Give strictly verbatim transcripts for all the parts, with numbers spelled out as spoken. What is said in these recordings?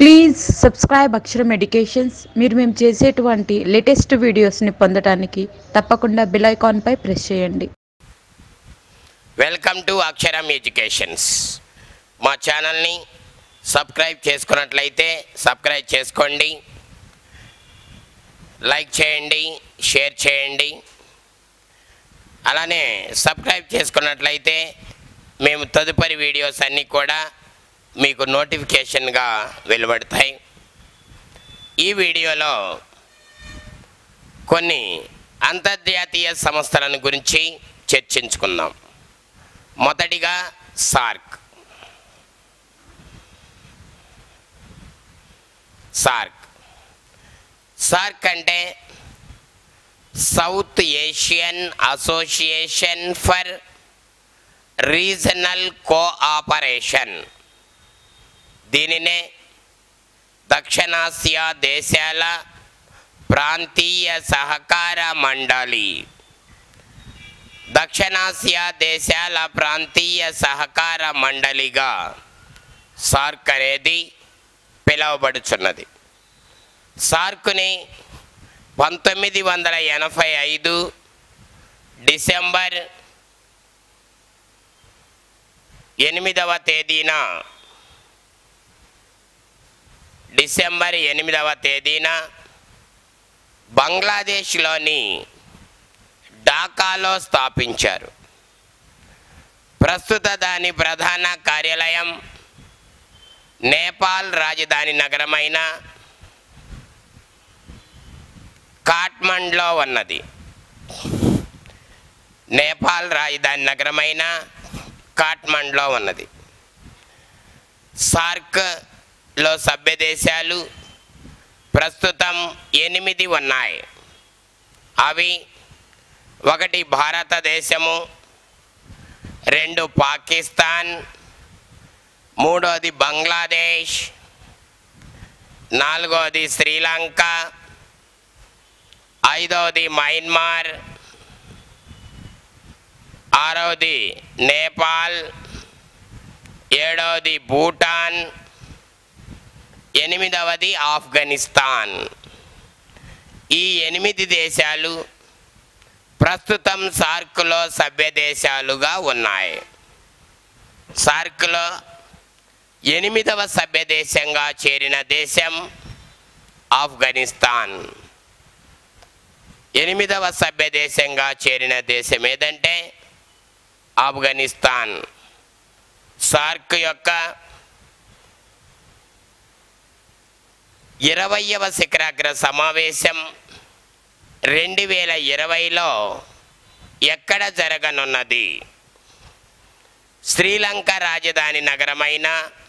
Please subscribe అక్షరం educations. మీరు మేము చేసేటువంటి లేటెస్ట్ వీడియోస్ని పొందడానికి తప్పకుండా బెల్ ఐకాన్పై ప్రెస్ చేయండి. Welcome to Aksharam educations. మా ఛానల్ని సబ్స్క్రైబ్ చేసుకున్నట్లయితే సబ్స్క్రైబ్ చేసుకోండి, లైక్ చేయండి, షేర్ చేయండి. అలానే సబ్స్క్రైబ్ చేసుకున్నట్లయితే మేము తదుపరి వీడియోస్ అన్నీ కూడా మీకు నోటిఫికేషన్గా వెలువడతాయి. ఈ వీడియోలో కొన్ని అంతర్జాతీయ సంస్థలను గురించి చర్చించుకుందాం. మొదటిగా సార్క్. సార్క్ సార్క్ అంటే South Asian Association for Regional Cooperation. దీనినే దక్షిణాసియా దేశాల ప్రాంతీయ సహకార మండలి దక్షిణాసియా దేశాల ప్రాంతీయ సహకార మండలిగా సార్క్ అనేది పిలువబడుచున్నది. సార్క్ని పంతొమ్మిది వందల ఎనభై ఐదు డిసెంబర్ ఎనిమిదవ తేదీన డిసెంబర్ ఎనిమిదవ తేదీన బంగ్లాదేశ్లోని ఢాకాలో స్థాపించారు. ప్రస్తుత దాని ప్రధాన కార్యాలయం నేపాల్ రాజధాని నగరమైన కాఠ్మండ్లో ఉన్నది. నేపాల్ రాజధాని నగరమైన కాఠ్మండ్లో ఉన్నది. సార్క్లో సభ్య దేశాలు ప్రస్తుతం ఎనిమిది ఉన్నాయి. అవి ఒకటి భారతదేశము, రెండు పాకిస్తాన్, మూడోది బంగ్లాదేశ్, నాలుగోది శ్రీలంక, ఐదవది మయన్మార్, ఆరవది నేపాల్, ఏడవది భూటాన్, ఎనిమిదవది ఆఫ్ఘనిస్తాన్. ఈ ఎనిమిది దేశాలు ప్రస్తుతం సార్క్లో సభ్య దేశాలుగా ఉన్నాయి. సార్క్లో ఎనిమిదవ సభ్య దేశంగా చేరిన దేశం ఆఫ్ఘనిస్తాన్. ఎనిమిదవ సభ్య దేశంగా చేరిన దేశం ఏదంటే ఆఫ్ఘనిస్తాన్. సార్క్ యొక్క ఇరవైవ శిఖరాగ్ర సమావేశం రెండు వేల ఇరవైలో ఎక్కడ జరగనున్నది? శ్రీలంక రాజధాని నగరమైన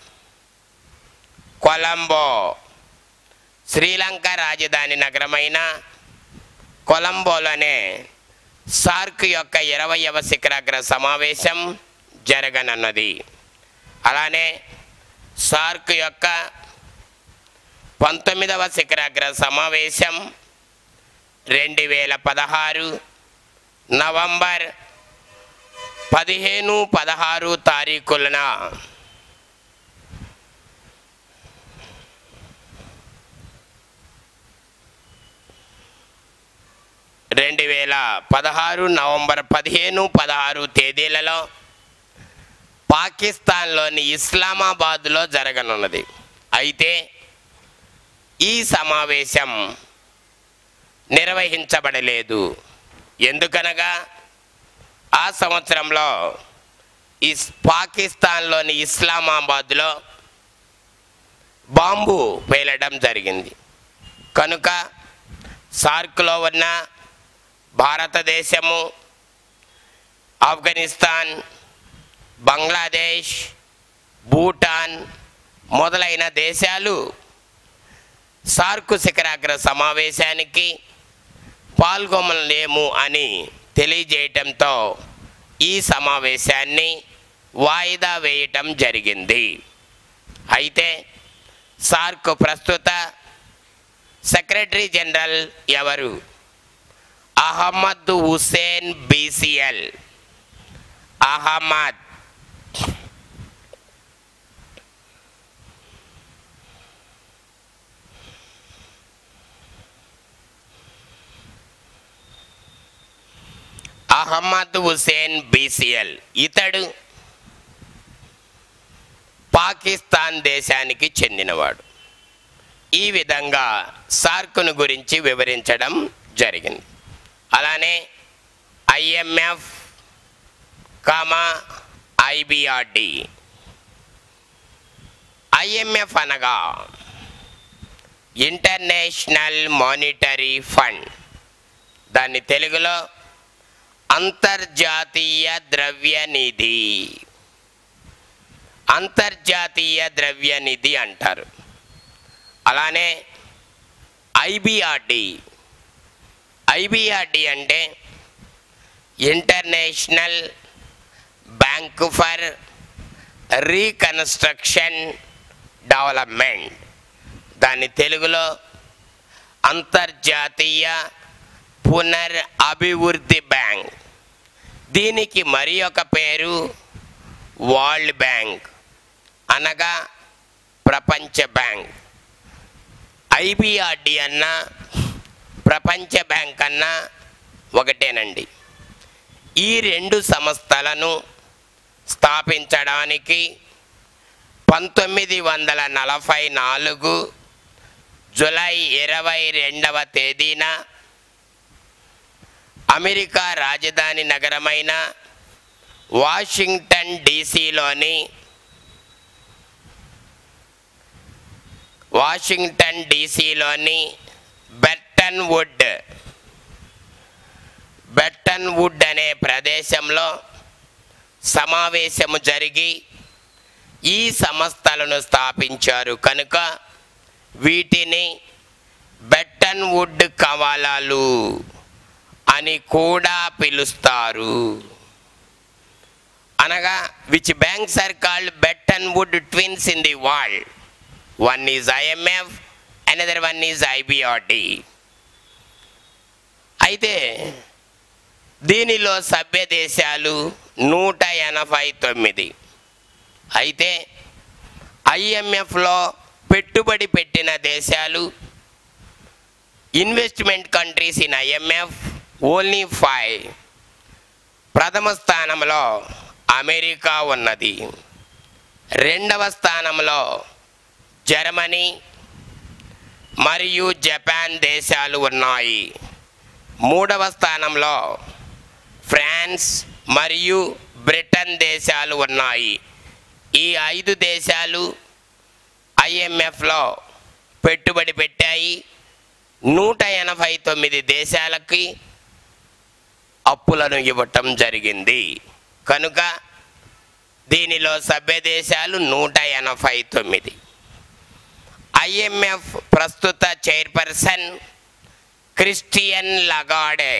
కొలంబో. శ్రీలంక రాజధాని నగరమైన కొలంబోలోనే సార్క్ యొక్క ఇరవైవ శిఖరాగ్ర సమావేశం జరగనున్నది. అలానే సార్క్ యొక్క పంతొమ్మిదవ శిఖరాగ్ర సమావేశం రెండు వేల పదహారు నవంబర్ పదిహేను పదహారు తారీఖులన రెండు వేల పదహారు నవంబర్ పదిహేను పదహారు తేదీలలో పాకిస్తాన్లోని ఇస్లామాబాద్లో జరగనున్నది. అయితే ఈ సమావేశం నిర్వహించబడలేదు. ఎందుకనగా ఆ సంవత్సరంలో ఇస్ పాకిస్తాన్లోని ఇస్లామాబాద్లో బాంబు పేలడం జరిగింది. కనుక సార్క్లో ఉన్న భారతదేశము, ఆఫ్ఘనిస్తాన్, బంగ్లాదేశ్, భూటాన్ మొదలైన దేశాలు సార్క్ శిఖరాగ్ర సమావేశానికి పాల్గొనలేము అని తెలియజేయటంతో ఈ సమావేశాన్ని వాయిదా వేయటం జరిగింది. అయితే సార్క్ ప్రస్తుత సెక్రటరీ జనరల్ ఎవరు? అహ్మద్ హుసేన్ బీసీఎల్. అహ్మద్ అహ్మద్ హుసేన్ బీసీఎల్. ఇతడు పాకిస్తాన్ దేశానికి చెందినవాడు. ఈ విధంగా సార్క్ను గురించి వివరించడం జరిగింది. అలానే ఐఎంఎఫ్ కామా ఐబిఆర్డి. ఐఎంఎఫ్ అనగా ఇంటర్నేషనల్ మానిటరీ ఫండ్. దాన్ని తెలుగులో అంతర్జాతీయ ద్రవ్య నిధి అంతర్జాతీయ ద్రవ్య నిధి అంటారు. అలానే ఐబిఆర్డి. ఐబిఆర్డి అంటే International Bank for Reconstruction Development. దాని తెలుగులో అంతర్జాతీయ పునర్ అభివృద్ధి బ్యాంక్. దీనికి మరి ఒక పేరు వరల్డ్ బ్యాంక్ అనగా ప్రపంచ బ్యాంక్. ఐబిఆర్డి అన్న ప్రపంచ బ్యాంక్ అన్న ఒకటేనండి. ఈ రెండు సంస్థలను స్థాపించడానికి పంతొమ్మిది వందల నలభై నాలుగు జూలై ఇరవై రెండవ తేదీన అమెరికా రాజధాని నగరమైన వాషింగ్టన్ డీసీలోని వాషింగ్టన్ డీసీలోని బెట్టన్ వుడ్ బెట్టన్ వుడ్ అనే ప్రదేశంలో సమావేశము జరిగి ఈ సంస్థలను స్థాపించారు కనుక వీటిని బెట్టన్ వుడ్ కవాలాలు అని కూడా పిలుస్తారు. అనగా which banks are called Bretton Woods twins in the world. One is IMF, another one is IBRD. అయితే దీనిలో సభ్య దేశాలు నూట ఎనభై తొమ్మిది. అయితే ఐఎంఎఫ్లో పెట్టుబడి పెట్టిన దేశాలు investment countries in IMF only five. ప్రథమ స్థానంలో అమెరికా ఉన్నది. రెండవ స్థానంలో జర్మనీ మరియు జపాన్ దేశాలు ఉన్నాయి. మూడవ స్థానంలో ఫ్రాన్స్ మరియు బ్రిటన్ దేశాలు ఉన్నాయి. ఈ ఐదు దేశాలు ఐఎంఎఫ్లో పెట్టుబడి పెట్టాయి. నూట ఎనభై తొమ్మిది దేశాలకి అప్పులను ఇవ్వటం జరిగింది కనుక దీనిలో సభ్య దేశాలు నూట ఎనభై తొమ్మిది. ఐఎంఎఫ్ ప్రస్తుత చైర్పర్సన్ క్రిస్టియన్ లగార్డే.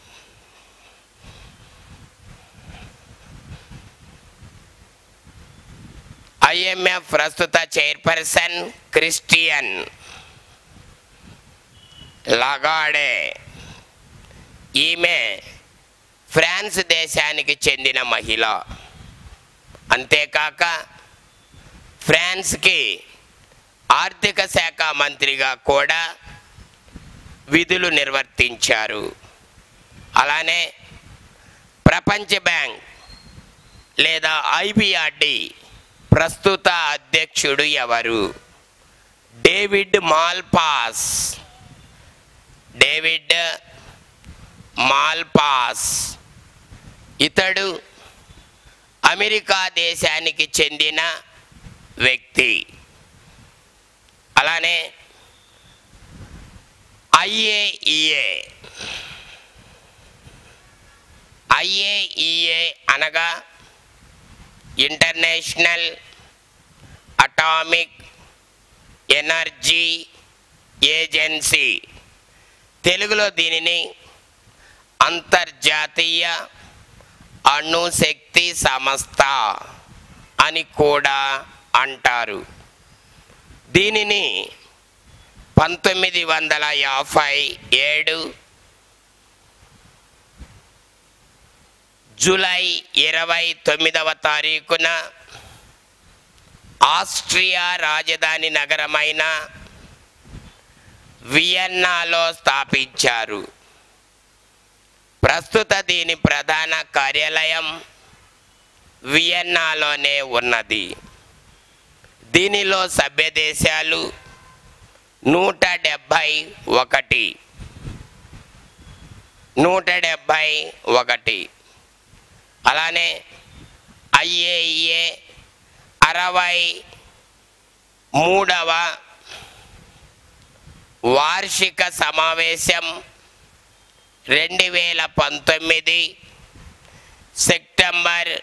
ఐఎంఎఫ్ ప్రస్తుత చైర్పర్సన్ క్రిస్టియన్ లగార్డే. ఈమె ఫ్రాన్స్ దేశానికి చెందిన మహిళ. అంతేకాక ఫ్రాన్స్కి ఆర్థిక శాఖ మంత్రిగా కూడా విధులు నిర్వర్తించారు. అలానే ప్రపంచ బ్యాంక్ లేదా ఐబిఆర్డి ప్రస్తుత అధ్యక్షుడు ఎవరు? David Malpass. డేవిడ్ మాల్పాస్ ఇతడు అమెరికా దేశానికి చెందిన వ్యక్తి. అలానే ఐఏఈఏ. ఐఏఈఏ అనగా ఇంటర్నేషనల్ అటామిక్ ఎనర్జీ ఏజెన్సీ. తెలుగులో దీనిని అంతర్జాతీయ అణుశక్తి సంస్థ అని కూడా అంటారు. దీనిని పంతొమ్మిది వందల యాభై ఏడు జూలై ఇరవై తొమ్మిదవ తారీఖున ఆస్ట్రియా రాజధాని నగరమైన వియన్నాలో స్థాపించారు. ప్రస్తుత దీని ప్రధాన కార్యాలయం వియన్నాలోనే ఉన్నది. దీనిలో సభ్య దేశాలు నూట డెబ్భై ఒకటి నూట డెబ్భై ఒకటి అలానే ఐఏఈఏ అరవై మూడవ వార్షిక సమావేశం రెండు వేల పంతొమ్మిది సెప్టెంబర్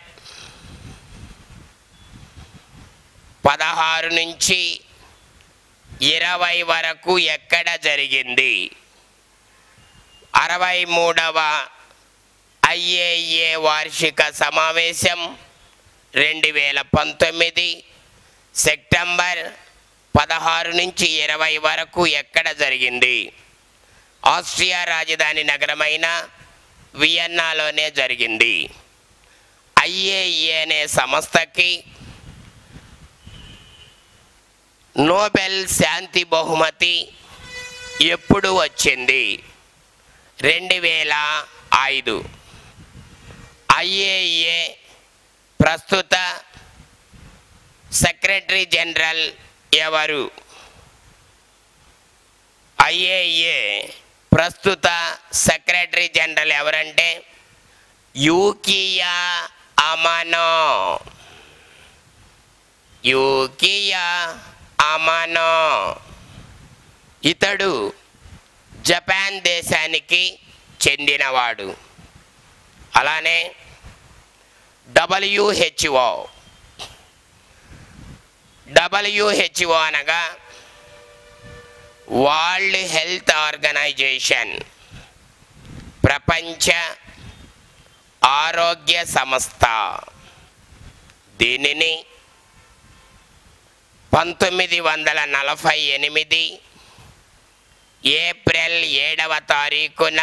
పదహారు నుంచి ఇరవై వరకు ఎక్కడ జరిగింది? అరవై మూడవ ఐఏఈఏ వార్షిక సమావేశం రెండు వేల పంతొమ్మిది సెప్టెంబర్ పదహారు నుంచి ఇరవై వరకు ఎక్కడ జరిగింది? ఆస్ట్రియా రాజధాని నగరమైన వియన్నాలోనే జరిగింది. ఐఏఈఏ అనే సంస్థకి నోబెల్ శాంతి బహుమతి ఎప్పుడు వచ్చింది? రెండు వేల ఐదు. ఐఏఈఏ ప్రస్తుత సెక్రటరీ జనరల్ ఎవరు? ఐఏఈఏ ప్రస్తుత సెక్రటరీ జనరల్ ఎవరంటే యూకియా అమానో. యూకియా అమానో ఇతడు జపాన్ దేశానికి చెందినవాడు. అలానే డబ్ల్యూహెచ్ఓ డబ్ల్యూహెచ్ఓ అనగా వరల్డ్ హెల్త్ ఆర్గనైజేషన్, ప్రపంచ ఆరోగ్య సంస్థ. దీనిని పంతొమ్మిది వందల నలభై ఎనిమిది ఏప్రిల్ ఏడవ తారీఖున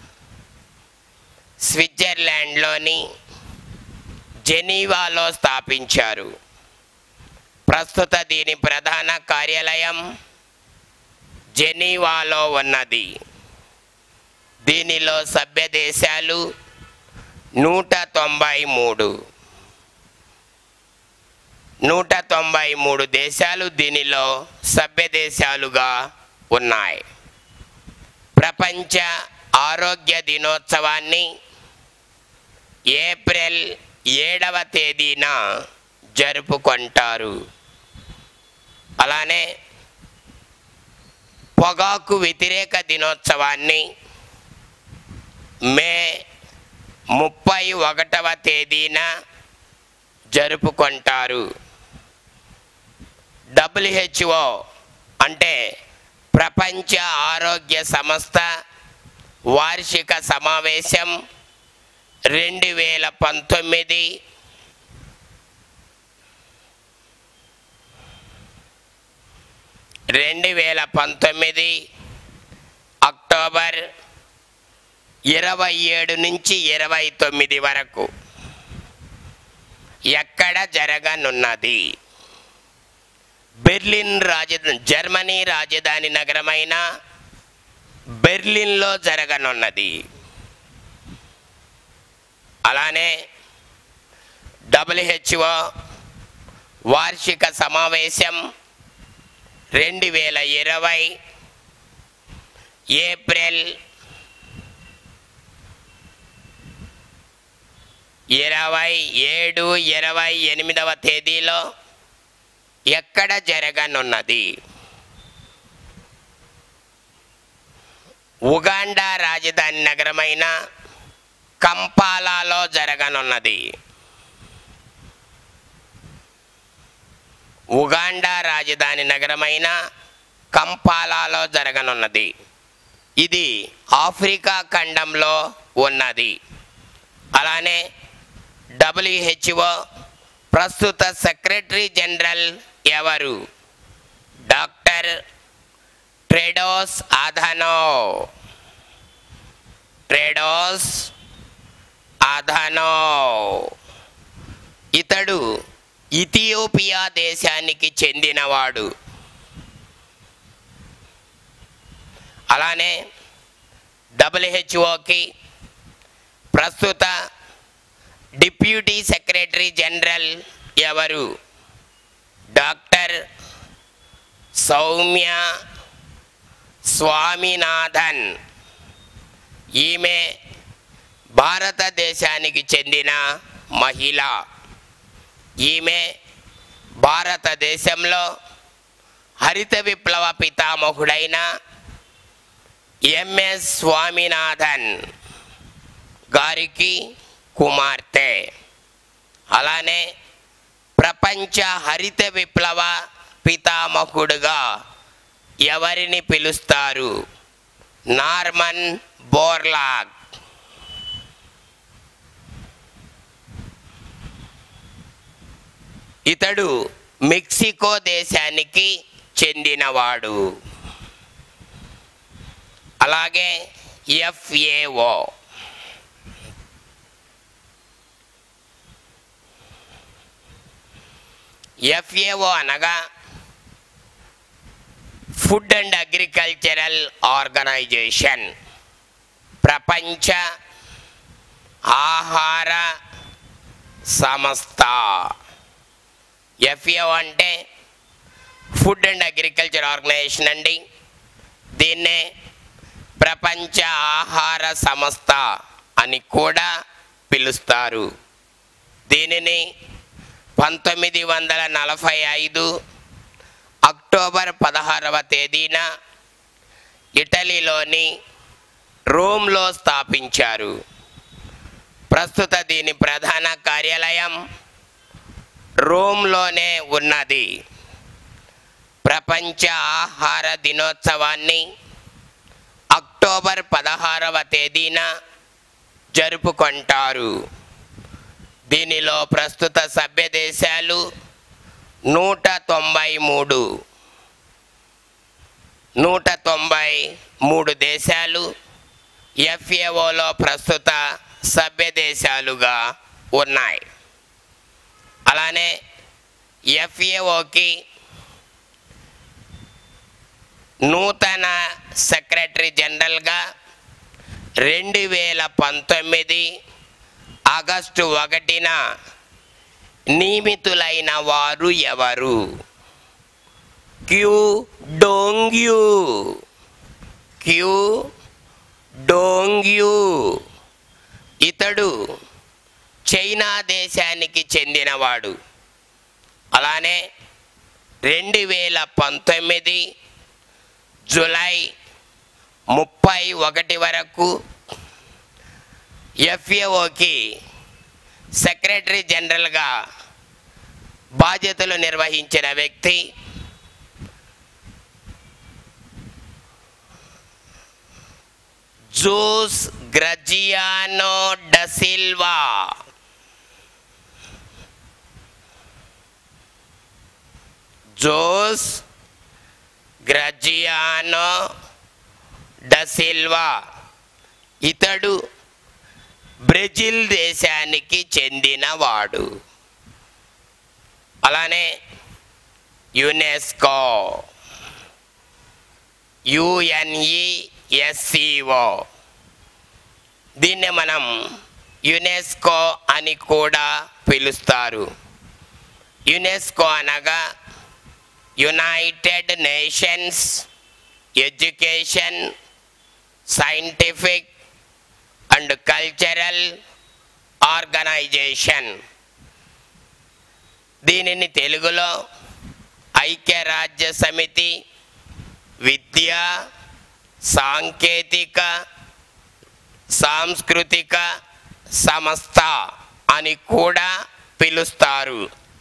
స్విట్జర్లాండ్లోని జెనీవాలో స్థాపించారు. ప్రస్తుత దీని ప్రధాన కార్యాలయం జెనీవాలో ఉన్నది. దీనిలో సభ్య దేశాలు నూట తొంభై మూడు నూట తొంభై మూడు దేశాలు దీనిలో సభ్య దేశాలుగా ఉన్నాయి. ప్రపంచ ఆరోగ్య దినోత్సవాన్ని ఏప్రిల్ ఏడవ తేదీన జరుపుకుంటారు. అలానే పొగాకు వ్యతిరేక దినోత్సవాన్ని మే ముప్పై ఒకటవ తేదీన జరుపుకుంటారు. డబ్ల్యూహెచ్ఓ అంటే ప్రపంచ ఆరోగ్య సంస్థ వార్షిక సమావేశం రెండు వేల పంతొమ్మిది రెండు వేల పంతొమ్మిది అక్టోబర్ ఇరవై ఏడు నుంచి ఇరవై తొమ్మిది వరకు ఎక్కడ జరగనున్నది? బెర్లిన్ రాజధాని జర్మనీ రాజధాని నగరమైన బెర్లిన్లో జరగనున్నది. అలానే డబ్ల్యూహెచ్ఓ వార్షిక సమావేశం రెండు వేల ఇరవై ఏప్రిల్ ఇరవై ఏడు ఇరవై ఎనిమిదవ తేదీలో ఎక్కడ జరగనున్నది? ఉగాండా రాజధాని నగరమైన కంపాలాలో జరగనున్నది. ఉగాండా రాజధాని నగరమైన కంపాలాలో జరగనున్నది. ఇది ఆఫ్రికా ఖండంలో ఉన్నది. అలానే డబ్ల్యూహెచ్ఓ ప్రస్తుత సెక్రటరీ జనరల్ ఎవరు? Doctor Tedros Adhanom Tedros Adhanom ఇతడు ఇథియోపియా దేశానికి చెందినవాడు. అలానే డబ్ల్యూహెచ్ఓకి ప్రస్తుత డిప్యూటీ సెక్రటరీ జనరల్ ఎవరు? డాక్టర్ సౌమ్య స్వామినాథన్. ఈమె భారతదేశానికి చెందిన మహిళ. ఈమె భారతదేశంలో హరిత విప్లవ పితామహుడైన ఎంఎస్ స్వామినాథన్ గారికి కుమార్తె. అలానే ప్రపంచ హరిత విప్లవ పితామహుడుగా ఎవరిని పిలుస్తారు? Norman Borlaug. ఇతడు మెక్సికో దేశానికి చెందినవాడు. అలాగే ఎఫ్ఏఓ ఎఫ్ఏఓ అనగా ఫుడ్ అండ్ అగ్రికల్చరల్ ఆర్గనైజేషన్. ప్రపంచ ఆహార సంస్థ. ఎఫ్ఏఓ అంటే ఫుడ్ అండ్ అగ్రికల్చర్ ఆర్గనైజేషన్ అండి. దీన్నే ప్రపంచ ఆహార సంస్థ అని కూడా పిలుస్తారు. దీనిని పంతొమ్మిది వందల నలభై ఐదు అక్టోబర్ పదహారవ తేదీన ఇటలీలోని రోమ్లో స్థాపించారు. ప్రస్తుత దీని ప్రధాన కార్యాలయం రోమ్లోనే ఉన్నది. ప్రపంచ ఆహార దినోత్సవాన్ని అక్టోబర్ పదహారవ తేదీన జరుపుకుంటారు. దీనిలో ప్రస్తుత సభ్య దేశాలు నూట తొంభై మూడు నూట తొంభై మూడు దేశాలు ఎఫ్ఏఓలో ప్రస్తుత సభ్య దేశాలుగా ఉన్నాయి. అలానే ఎఫ్ఏఓకి నూతన సెక్రటరీ జనరల్గా రెండు వేల పంతొమ్మిది ఆగస్టు ఒకటిన నియమితులైన వారు ఎవరు? Qu Dongyu. క్యూ డోంగ్యూ ఇతడు చైనా దేశానికి చెందినవాడు. అలానే రెండు వేల పంతొమ్మిది జూలై ముప్పై ఒకటి వరకు ఎఫ్ఏఓకి సెక్రటరీ జనరల్గా బాధ్యతలు నిర్వహించిన వ్యక్తి Jose Graziano da Silva. Jose Graziano da Silva ఇతడు బ్రెజిల్ దేశానికి చెందినవాడు. అలానే యునెస్కో యుఎన్ఈఎస్సిఓ దీన్ని మనం యునెస్కో అని కూడా పిలుస్తారు. యునెస్కో అనగా United Nations Education Scientific and Cultural Organization. దీనిని తెలుగులో ఐక్యరాజ్య సమితి విద్య సాంకేతిక సాంస్కృతిక సంస్థ అని కూడా పిలుస్తారు.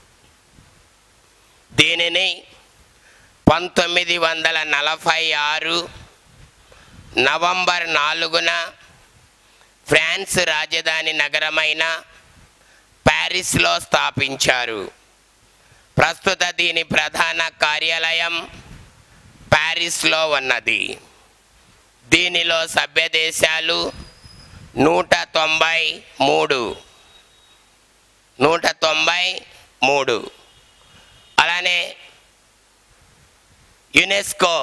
దీనిని పంతొమ్మిది వందల నలభై ఆరు నవంబర్ నాలుగున ఫ్రాన్స్ రాజధాని నగరమైన ప్యారిస్లో స్థాపించారు. ప్రస్తుత దీని ప్రధాన కార్యాలయం ప్యారిస్లో ఉన్నది. దీనిలో సభ్య దేశాలు నూట తొంభై మూడు నూట తొంభై మూడు అలానే యునెస్కో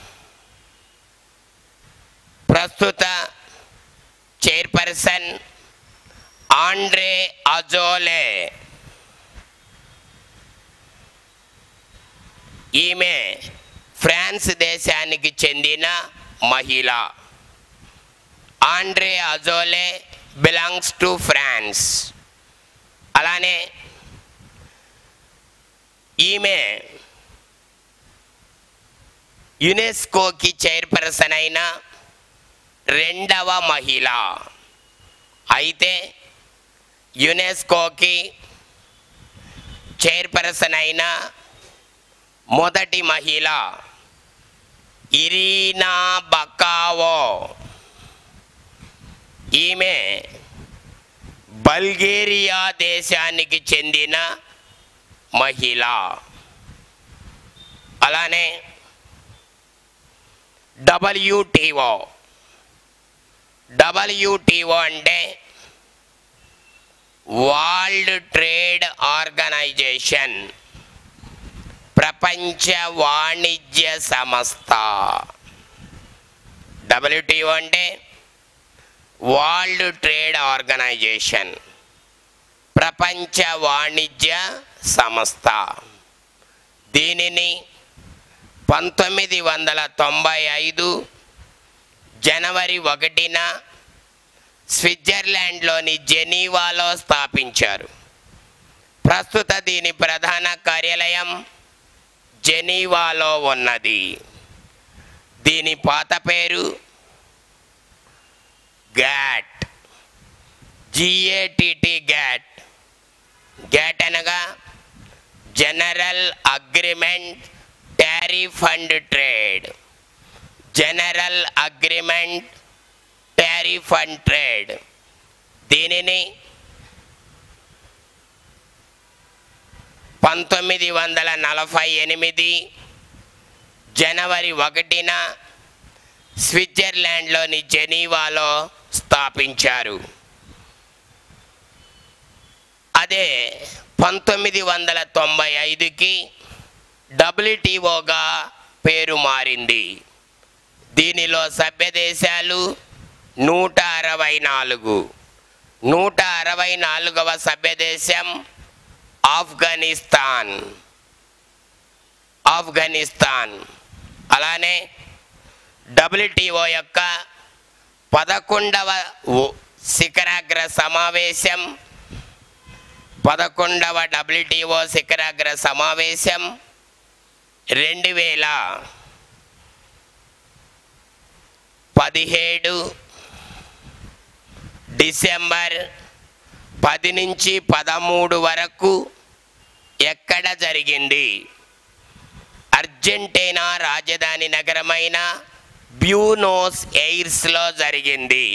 ప్రస్తుత చైర్పర్సన్ ఆండ్రే అజోలే. ఈమె ఫ్రాన్స్ దేశానికి చెందిన మహిళ. Audrey Azoulay belongs to France. అలానే ఈమె యునెస్కోకి చైర్పర్సన్ అయిన రెండవ మహిళ. అయితే యునెస్కోకి చైర్పర్సన్ అయిన మొదటి మహిళ ఇరీనా బకావో. ఈమె బల్గేరియా దేశానికి చెందిన మహిళ. అలానే డబ్ల్యూటీఓ. డబ్ల్యూటీఓ అంటే వరల్డ్ ట్రేడ్ ఆర్గనైజేషన్, ప్రపంచ వాణిజ్య సంస్థ. డబ్ల్యూటీఓ అంటే వరల్డ్ ట్రేడ్ ఆర్గనైజేషన్, ప్రపంచ వాణిజ్య సంస్థ. దీనిని పంతొమ్మిది వందల తొంభై ఐదు జనవరి ఒకటిన స్విట్జర్లాండ్లోని జెనీవాలో స్థాపించారు. ప్రస్తుత దీని ప్రధాన కార్యాలయం జెనీవాలో ఉన్నది. దీని పాత పేరు గ్యాట్, జిఏటిటి గ్యాట్. గ్యాట్ అనగా General Agreement Tariff and Trade. General Agreement Tariff and Trade. దీనిని పంతొమ్మిది వందల నలభై ఎనిమిది జనవరి ఒకటిన స్విట్జర్లాండ్లోని జెనీవాలో స్థాపించారు. అదే పంతొమ్మిది వందల తొంభై ఐదుకి డబ్ల్యూటీఓగా పేరు మారింది. దీనిలో సభ్య దేశాలు నూట అరవై నాలుగు. నూట అరవై నాలుగవ సభ్య దేశం ఆఫ్ఘనిస్తాన్. ఆఫ్ఘనిస్తాన్. అలానే డబ్ల్యూటీఓ యొక్క పదకొండవ శిఖరాగ్ర సమావేశం పదకొండవ డబ్ల్యూటీఓ శిఖరాగ్ర సమావేశం రెండు వేల పదిహేడు డిసెంబర్ పది నుంచి పదమూడు వరకు ఎక్కడ జరిగింది? అర్జెంటీనా రాజధాని నగరమైన బ్యూనోస్ ఎయిర్స్లో జరిగింది.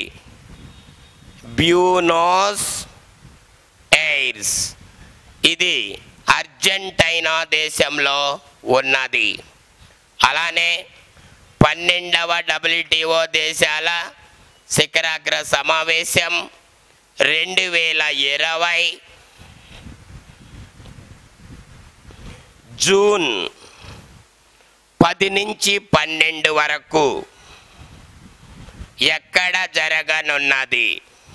బ్యూనోస్ ఎయిర్స్ ఇది అర్జెంటీనా దేశంలో ఉన్నది. అలానే పన్నెండవ డబ్ల్యూటీఓ దేశాల శిఖరాగ్ర సమావేశం రెండు వేల ఇరవై జూన్ పది నుంచి పన్నెండు వరకు ఎక్కడ జరగనున్నది?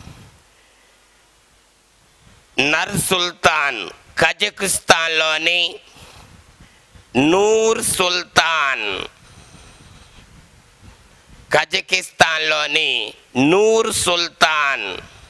నర్ సుల్తాన్ కజకిస్తాన్లోని నూర్ సుల్తాన్ కజకిస్తాన్లోని నూర్ సుల్తాన్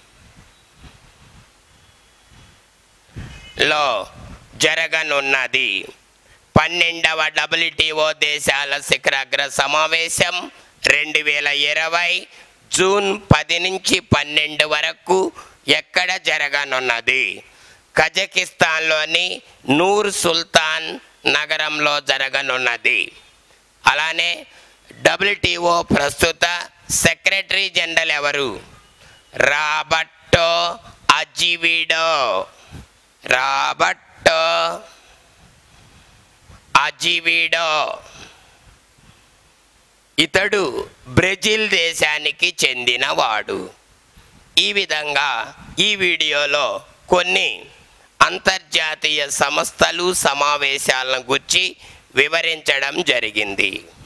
లో జరగనున్నది. పన్నెండవ డబ్ల్యూటీఓ దేశాల శిఖరాగ్ర సమావేశం రెండు వేల ఇరవై జూన్ పది నుంచి పన్నెండు వరకు ఎక్కడ జరగనున్నది? కజకిస్తాన్లోని నూర్ సుల్తాన్ నగరంలో జరగనున్నది. అలానే డబ్ల్యూటీఓ ప్రస్తుత సెక్రటరీ జనరల్ ఎవరు? రాబర్టో అజివిడో. రాబర్టో అజివిడో ఇతడు బ్రెజిల్ దేశానికి చెందినవాడు. ఈ విధంగా ఈ వీడియోలో కొన్ని అంతర్జాతీయ సంస్థలు సమావేశాలను గురించి వివరించడం జరిగింది.